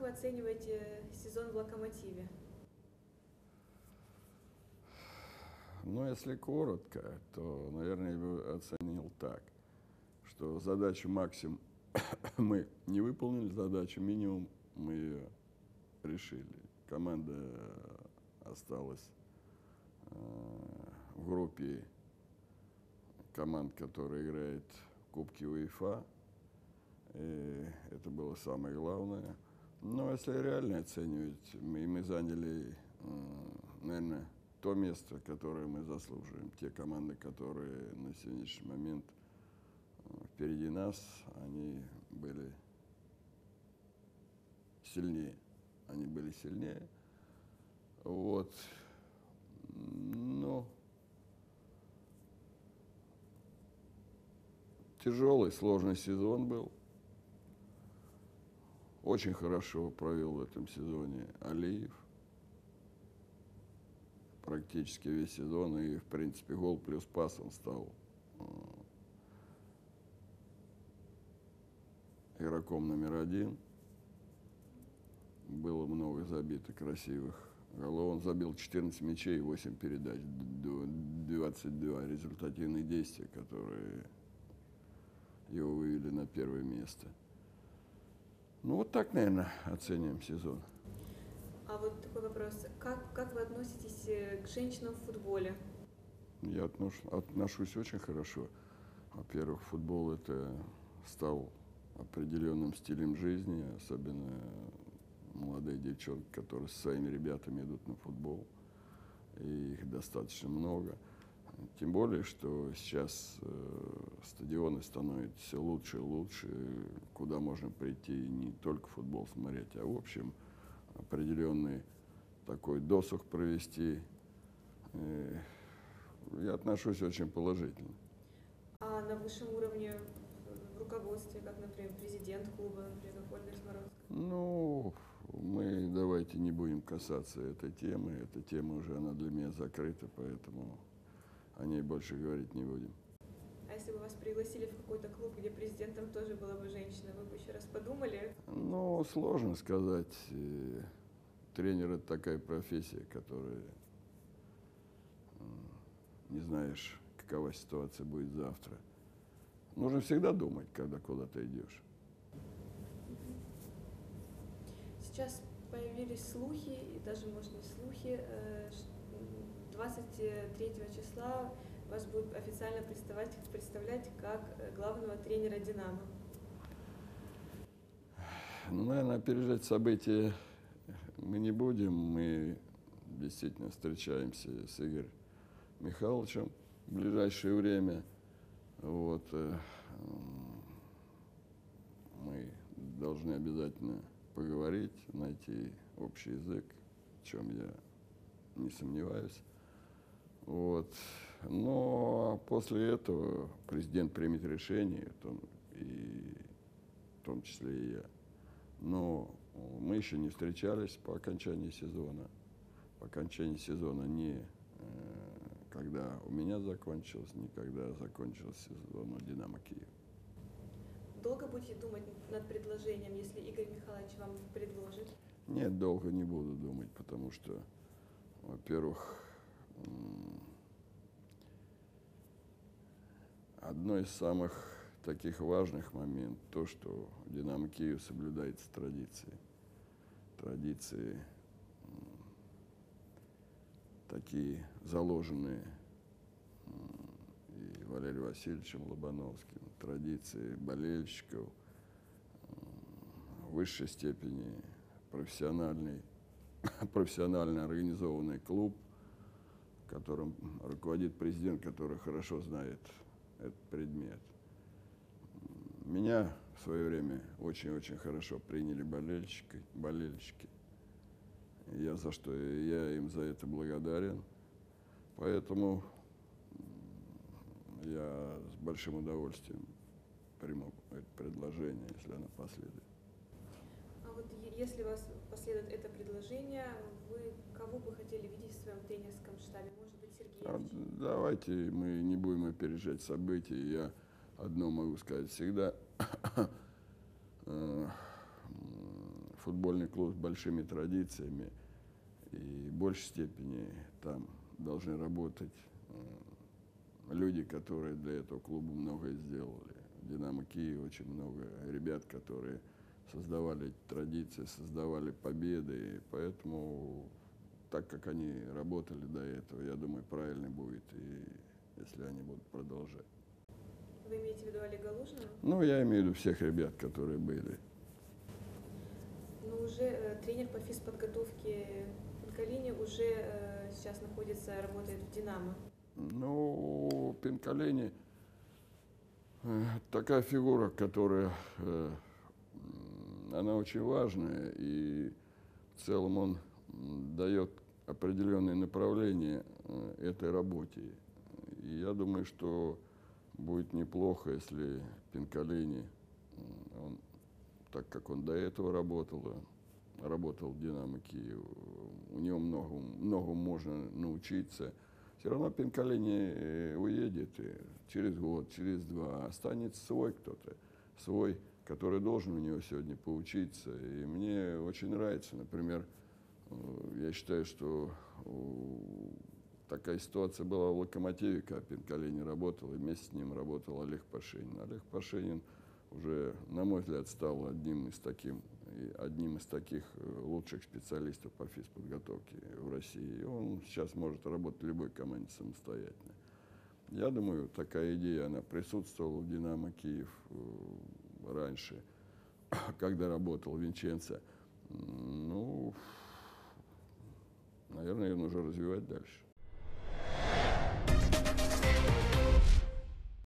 вы оцениваете сезон в «Локомотиве»? Ну, если коротко, то, наверное, я бы оценил так, что задачу максимум мы не выполнили, задачу минимум мы ее решили. Команда осталась в группе команд, которые играют в Кубке УЕФА. И это было самое главное. Но если реально оценивать, мы заняли, наверное, то место, которое мы заслуживаем. Те команды, которые на сегодняшний момент впереди нас, они были сильнее. Они были сильнее. Вот. Но тяжелый, сложный сезон был. Очень хорошо провел в этом сезоне Алиев. Практически весь сезон. И, в принципе, гол плюс пас он стал игроком номер один. Было много забито красивых голов. Он забил 14 мячей и 8 передач. 22 результативные действия, которые его вывели на первое место. Ну, вот так, наверное, оцениваем сезон. А вот такой вопрос. Как вы относитесь к женщинам в футболе? Я отношусь очень хорошо. Во-первых, футбол это стал определенным стилем жизни, особенно молодые девчонки, которые со своими ребятами идут на футбол. И их достаточно много. Тем более, что сейчас стадионы становятся все лучше и лучше, куда можно прийти не только футбол смотреть, а в общем определенный такой досуг провести. Я отношусь очень положительно. А на высшем уровне в руководстве, как, например, президент клуба, например, как Ольга Смородская? Ну, мы давайте не будем касаться этой темы. Эта тема уже, она для меня закрыта, поэтому о ней больше говорить не будем. А если бы вас пригласили в какой-то клуб, где президентом тоже была бы женщина, вы бы еще раз подумали? Ну, сложно сказать. Тренер – это такая профессия, которая не знаешь, какова ситуация будет завтра. Нужно всегда думать, когда куда-то идешь. Сейчас появились слухи, и даже, может, не слухи, 23 числа вас будут официально представлять как главного тренера «Динамо». Ну, наверное, опережать события мы не будем. Мы действительно встречаемся с Игорем Михайловичем в ближайшее время. Вот. Мы должны обязательно поговорить, найти общий язык, в чем я не сомневаюсь. Вот. Но после этого президент примет решение, в том числе и я. Но мы еще не встречались по окончании сезона. По окончании сезона не когда у меня закончилось, не когда закончился сезон у «Динамо Киев». Долго будете думать над предложением, если Игорь Михайлович вам предложит? Нет, долго не буду думать, потому что, во-первых, одно из самых таких важных моментов то, что в «Динамо Киев» соблюдаются традиции. Традиции такие заложенные и Валерием Васильевичем Лобановским, традиции болельщиков, в высшей степени профессионально организованный клуб, которым руководит президент, который хорошо знает этот предмет. Меня в свое время очень-очень хорошо приняли болельщики. Я им за это благодарен. Поэтому я с большим удовольствием приму это предложение, если оно последует. А вот если вас последует это предложение, вы кого бы хотели видеть в своем тренерском штабе? Может быть, Сергеевич? Давайте мы не будем опережать события. Я одно могу сказать всегда. футбольный клуб с большими традициями, и в большей степени там должны работать люди, которые для этого клуба многое сделали. В «Динамо Киев» очень много ребят, которые создавали эти традиции, создавали победы, и поэтому, так как они работали до этого, я думаю, правильно будет, и если они будут продолжать. Вы имеете в виду Олега Лужного? Ну, я имею в виду всех ребят, которые были. Но уже тренер по физподготовке Пинкалини уже сейчас находится, работает в «Динамо». Ну, Пинкалини такая фигура, которая, она очень важная, и в целом он дает определенные направления этой работе. И я думаю, что будет неплохо, если Пинкалини, он, так как он до этого работал в «Динамо Киев», у него многому можно научиться. Все равно Пинкалини уедет через год, через два. Останется свой кто-то, свой, который должен у него сегодня поучиться. И мне очень нравится, например, я считаю, что такая ситуация была в «Локомотиве», когда Пинкалини работал, и вместе с ним работал Олег Пашенин. Олег Пашенин уже, на мой взгляд, стал одним из таких лучших специалистов по физподготовке в России. И он сейчас может работать в любой команде самостоятельно. Я думаю, такая идея, она присутствовала в «Динамо Киев» раньше, когда работал Винченцо. Ну, наверное, ее нужно развивать дальше.